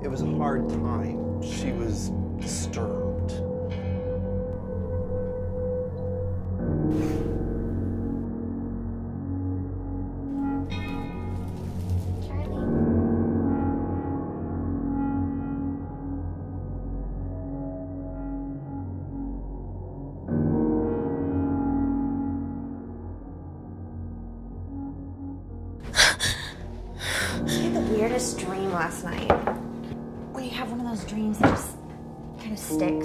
It was a hard time. She was disturbed. I had the weirdest dream last night. When you have one of those dreams that just kind of sticks.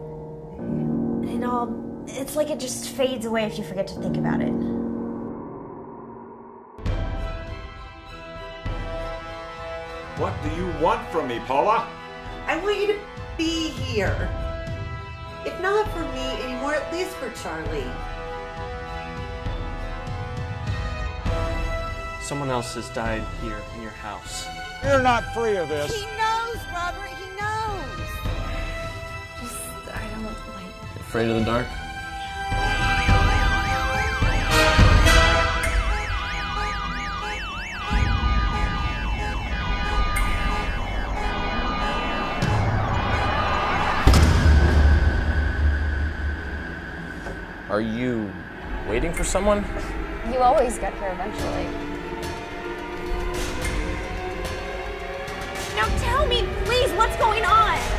And it's like it just fades away if you forget to think about it. What do you want from me, Paula? I want you to be here. If not for me anymore, at least for Charlie. Someone else has died here in your house. You're not free of this. He knows, Robert, he knows. I don't like... Afraid of the dark? Are you waiting for someone? You always get here eventually. Now tell me, please, what's going on?